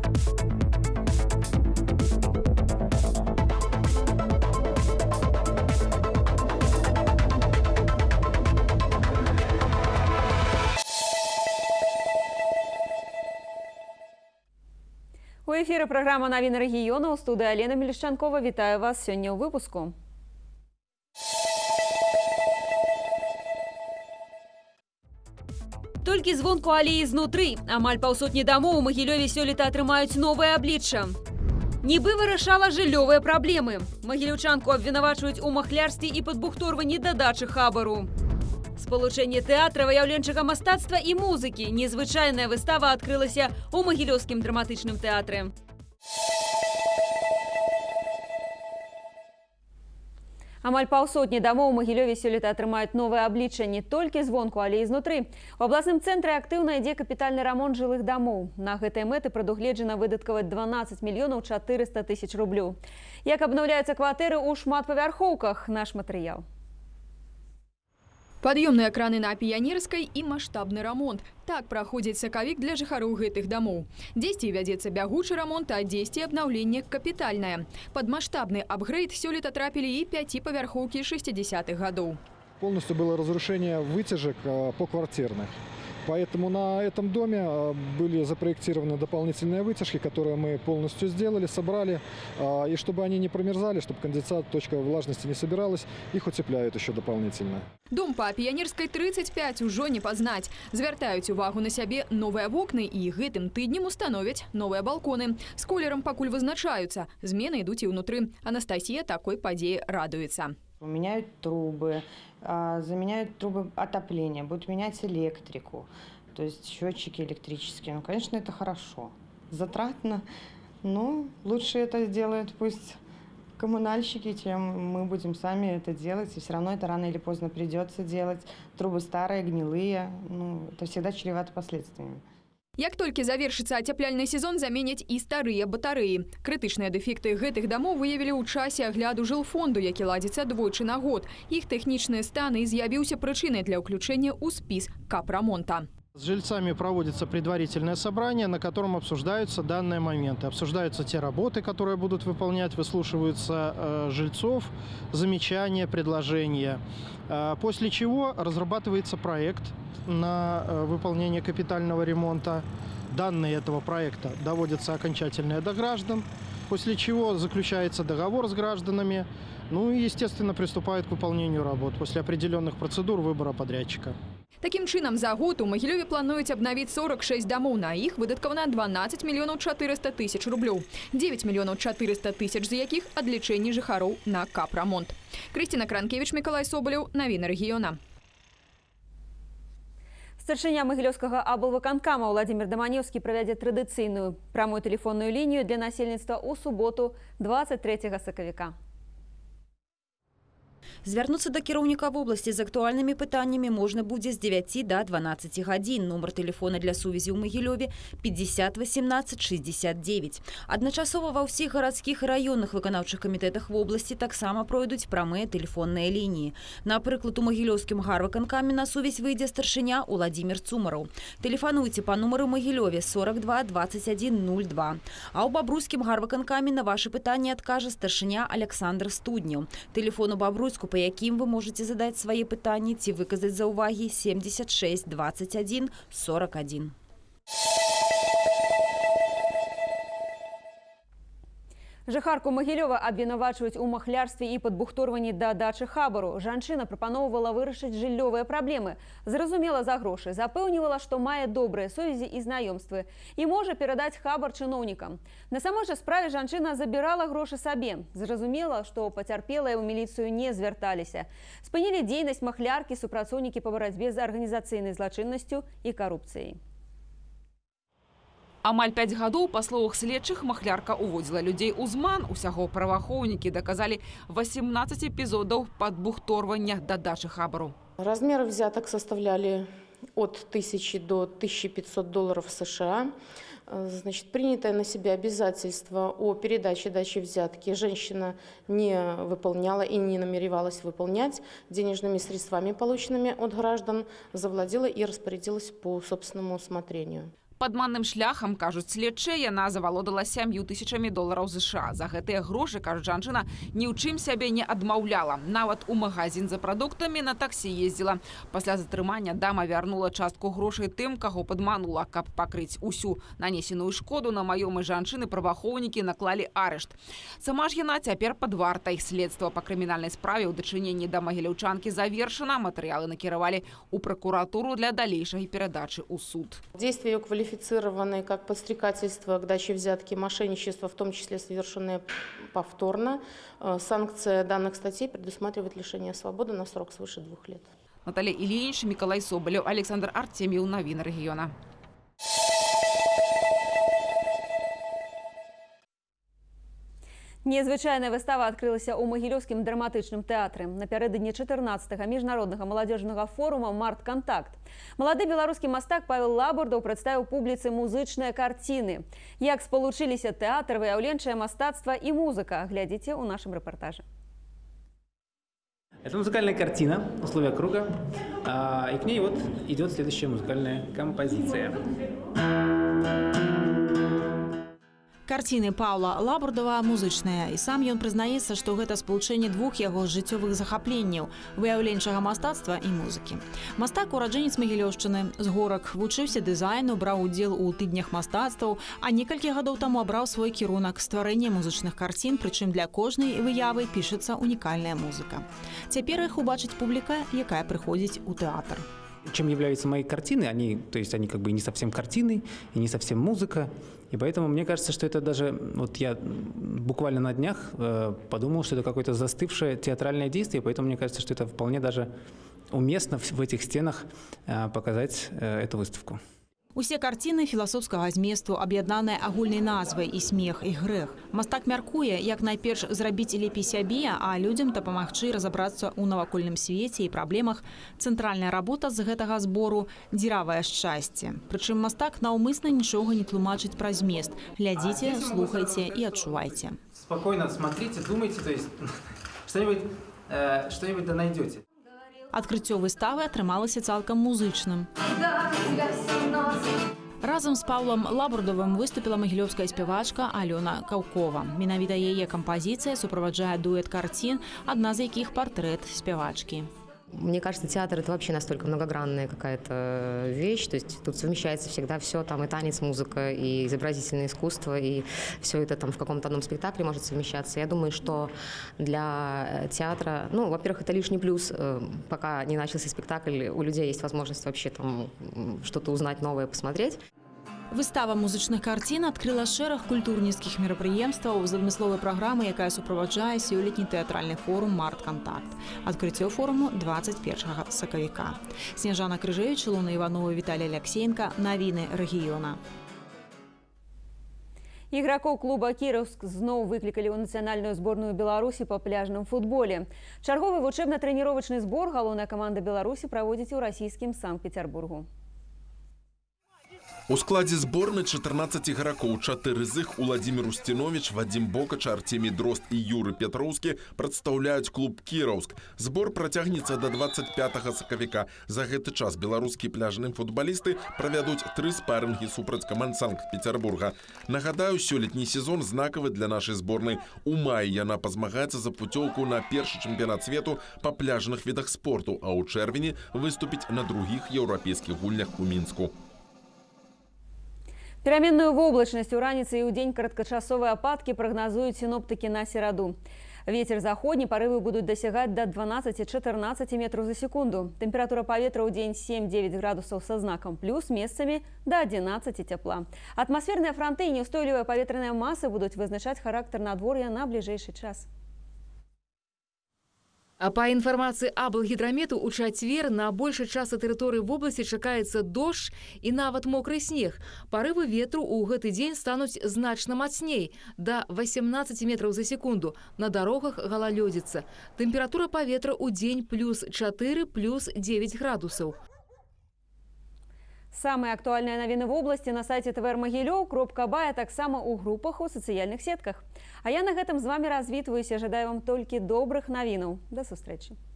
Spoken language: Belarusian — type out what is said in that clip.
У эфіры праграма «Навіны рэгіёна». У студыі Алена Мелішчанкова. Вітаю вас сёння ў выпуску. Толькі звонку, але і знутры. Амаль паўсотні дамоў у Магілёве сёлета атрымаюць новае аблічча. Нібы вырашала жыллёвыя праблемы. Магілёўчанку абвінавачваюць у махлярстве і падбухторванні дадачы хабару. Спалучэнне тэатра, выяўленчага мастацтва і музыкі. Незвычайная выстава адкрылася ў Магілёўскім драматычным тэатры. Амаль паўсотні дамоў у Магілёве сёлета атрымаюць новае аблічча не толькі звонку, але і знутры. У абласным цэнтры актыўна ідзе капітальны рамонт жылых дамоў. На гэтай мэты прадугледжана выдаткаваць 12 мільёнаў 400 тысяч рублёў. Як абнаўляюцца кватэры ў шматпавярхоўках? Наш матэрыял. Пад'ёмныя краны на Піянерскай і маштабны рамонт. Так праходзіць сакавік для жыхароў гэтых дамоў. Дзесьці вядзецца бягучы рамонт, а дзесьці абнаўленне капітальнае. Пад маштабны апгрейд сёлета трапілі і 5павярхоўкі 60-х гадоў. Полностью было разрушение вытяжек поквартирных. Поэтому на этом доме были запроектированы дополнительные вытяжки, которые мы полностью сделали, собрали. И чтобы они не промерзали, чтобы конденсат, точка влажности не собиралась, их утепляют еще дополнительно. Дом па Піянерскай 35 ужо не пазнаць. Звяртаюць увагу на сябе новыя вокны і гэтым тыднем установяць новыя балконы. З колерам пакуль вызначаюцца. Змены ідуць і ўнутры. Анастасія такой падзеі радуецца. Меняют трубы, заменяют трубы отопления, будут менять электрику, то есть счетчики электрические. Ну, конечно, это хорошо. Затратно, но лучше это делают пусть коммунальщики, чем мы будем сами это делать. И все равно это рано или поздно придется делать. Трубы старые, гнилые, ну, это всегда чревато последствиями. Як толькі завершыцца ацяпляльны сезон, заменяць і старыя батарэі. Крытычныя дэфекты гэтых дамоў выявілі ў часе агляду жылфонду, які ладзіцца двойчы на год. Іх тэхнічныя станы з'явіўся прычынай для ўключэння ў спіс капрамонта. С жильцами проводится предварительное собрание, на котором обсуждаются данные моменты. Обсуждаются те работы, которые будут выполнять, выслушиваются жильцов, замечания, предложения. После чего разрабатывается проект на выполнение капитального ремонта. Данные этого проекта доводятся окончательно до граждан, после чего заключается договор с гражданами. Ну и, естественно, приступают к выполнению работ после определенных процедур выбора подрядчика. Таким чынам, за год у Магілёве плануюць абнавіць 46 дамоў. На іх выдаткавана 12 мільёнаў 400 тысяч рублёў. 9 мільёнаў 400 тысяч з якіх адлічэнні жыхароў на капрамонт. Крысціна Кранкевіч, Мікалай Собалеў, Навіны рэгіёна. Старшыня Магілёўскага аблвыканкама Владимир Даманевскі правядзе традыцыйную прамую тэлефонную лінію для насельніцтва ў суботу 23 сакавіка. Звярнуцца да кіраўніка вобласці з актуальнымі пытаннямі можна будзе з 9 до 12 гадзін. Нумар тэлефона для сувязі ў Магілёве 50 18 69. Адначасова ва ўсіх гарадскіх і раённых выканаўчых камітэтах вобласці таксама пройдуць прамыя тэлефонныя лініі. Напрыклад, у Магілёўскім гарвыканкаме на сувязь выйдзе старшыня Уладзімір Цумараў. Тэлефануйце па нумару Магілёве 42 21 02. А ў Бабруйскім гарвыканкаме на вашы пытанні адкажа старшыня Александр Студняў. Тэлефон у Бабруйску, по якім вы можете задаць свае пытанні ці выказаць заўвагі 76 21 41. Жыхарку Магілёва абвінавачваюць у махлярстве і падбухторванні дадачы хабару. Жанчына прапаноўвала вырашыць жыллёвыя праблемы. Зразумела за грошы. Запэўнівала, што мае добрыя сувязі і знаёмствы і можа перадаць хабар чыноўнікам. На самой жа справе жанчына забірала грошы сабе. Зразумела, што пацярпелыя ў міліцыю не звярталіся. Спынілі дзейнасць махляркі супрацоўнікі па барацьбе з арганізацыйнай злачыннасцю і карупцыяй. Амаль 5 гадоў, па словах следчых, махлярка уводзіла людзей у зман. Усяго праваахоўнікі даказалі 18 эпізодаў падбухторвання дадачы хабару. Размеры взяток составляли от 1000 до 1500 долларов США. Значит, принятое на себя обязательство о передаче дачи взятки женщина не выполняла и не намеревалась выполнять. Денежными средствами, полученными от граждан, завладела и распорядилась по собственному усмотрению. Падманным шляхам, кажуць следчыя, яна завалодала $7000 США. За гэтыя грошы, кажуць жанчына, ні ў чым сябе не адмаўляла. Нават у магазин за прадуктамі на таксі ездзіла. Пасля затрымання дама вярнула частку грошай тым, каго падманула. Каб пакрыць усю нанесеную шкоду, на маёмасць жанчыны праваахоўнікі наклалі арышт. Сама ж яна цяпер пад вартай. Следства па крымінальнай справе ў дачыненні да магіляўчанкі завершана. Матэрыялы накіравалі ў пракуратуру для далейшай перадачы ў суд. Действия ее квалифицированы как подстрекательство к даче взятки, мошенничество, в том числе совершенное повторно. Санкция данных статей предусматривает лишение свободы на срок свыше 2 лет. Наталья Ильинич, Миколай Соболев, Александр Артемьев, новины региона. Незвычайная выстава адкрылася ў Магілёўскім драматычным тэатры напярэдадні 14-го міжнароднага маладзёжнага форума «Март-Контакт». Малады беларускі мастак Павел Лабурдаў прадставіў публіцы музычныя карціны. Як спалучыліся тэатр, выяўленчае мастацтва і музыка, глядзіце ў нашым рэпартажы. Это музыкальная картина «Условия круга», и к ней вот идет следующая музыкальная композиция. Карціны Паўла Лабурдава музычныя, і сам ён прызнаецца, што гэта спалучэнне двух яго жыццёвых захапленняў – выяўленчага мастацтва і музыкі. Мастак ураджэнец Магілёўшчыны, з горак, вучыўся дызайну, браў удзел у тыднях мастацтваў, а некалькі гадоў таму абраў свой кірунак стварэння музычных карцін, прычым для кожнай выявы пішацца унікальная музыка. Цяпер іх убачыць публіка, якая прыходзіць у тэатр. Чем являются мои картины? Они как бы не совсем картины и не совсем музыка. И поэтому мне кажется, что это даже... Вот я буквально на днях подумал, что это какое-то застывшее театральное действие, поэтому мне кажется, что это вполне даже уместно в этих стенах показать эту выставку. Усе карціны філасофскага зместу, аб'яднаныя агульнай назвай і смех, і грэх. Мастак мяркуе, як найперш зрабіць лепей сябе, а людзям дапамагчы разабрацца ў навакольным свеце і праблемах. Цэнтральная работа з гэтага збору – дзіравае шчасце. Прычым мастак наўмысна нічога не тлумачыць пра змест. Глядзіце, слухайце і адчувайце. Спокойно смотрите, думайте, то есть что-нибудь да найдете. Адкрыццё выставы атрымалася цалкам музычным. Разам з Паўлам Лабурдавым выступіла магілёўская спявачка Алёна Каўкова. Менавіта яе кампазіцыя суправаджае дуэт карцін, адна з якіх партрэт спявачкі. Мне кажется, театр – это вообще настолько многогранная какая-то вещь. То есть тут совмещается всегда все, там и танец, музыка, и изобразительное искусство, и все это там в каком-то одном спектакле может совмещаться. Я думаю, что для театра, ну, во-первых, это лишний плюс. Пока не начался спектакль, у людей есть возможность вообще там что-то узнать новое, посмотреть. Выстава музычных карцін адкрыла шэраг культурніцкіх мерапрыемстваў з адмысловай праграмы, якая суправаджае сёлетні тэатральны форум «Март-Контакт». Адкрыццё форуму 21 сакавіка. Снежана Крыжевіч, Илона Иванова, Виталий Алексеенко. Навіны рэгіёна. Ігракоў клуба «Кіроўск» зноў выклікалі ў нацыянальную зборную Беларусі па пляжным футболе. Чарговы вучэбна-трэніровачны збор галоўная каманда Беларусі праводзіць у расійскім Санкт-Петербургу. У складзе зборнай 14 ігракоў, 4 з іх Уладзімір Устіновіч, Вадзім Бокач, Артемій Дрозд і Юры Петроўскі прадстаўляюць клуб «Кіроўск». Збор працягнецца да 25 сакавіка. За гэты час беларускія пляжныя футбалісты правядуць 3 спаррингі супраць каманд Санкт-Петербурга. Нагадаю, сёлетні сезон знакавы для нашай зборнай. У маі яна пазмагаецца за пуцёўку на першы чэмпіянат свету па пляжных відах спорту, а ў чэрвені выступіць на другіх еўрапейскіх гульнях у Мінску. Пераменную воблачнасць у раніцы і ў дзень кароткачасовыя ападкі прагназуюць сіноптыкі на сераду. Вецер заходні, парывы будуць дасягаць да 12-14 метраў за секунду. Тэмпература паветра ў дзень 7-9 градусаў са знакам плюс, месцамі да 11 цяпла. Атмасферныя франты і няўстойлівыя паветраныя масы будуць вызначаць характар надвор'я на бліжэйшы час. А па інфармацыі Аблгідрамету у чацвер на большай частцы тэрыторыі вобласці чакаецца дождж і нават мокры снег. Парывы ветру ў гэты дзень стануць значна мацней, да 18 метраў за секунду. На дарогах галалёдзіца. Тэмпература паветра ў дзень плюс 4, плюс 9 градусаў. Самыя актуальныя навіны в обласці на сайце tvr.Могилев.бай, а таксама ў групах у сацыяльных сетках. А я на гэтым з вами развітваюся, жадаю вам толькі добрых навінаў. Да сустрэчы.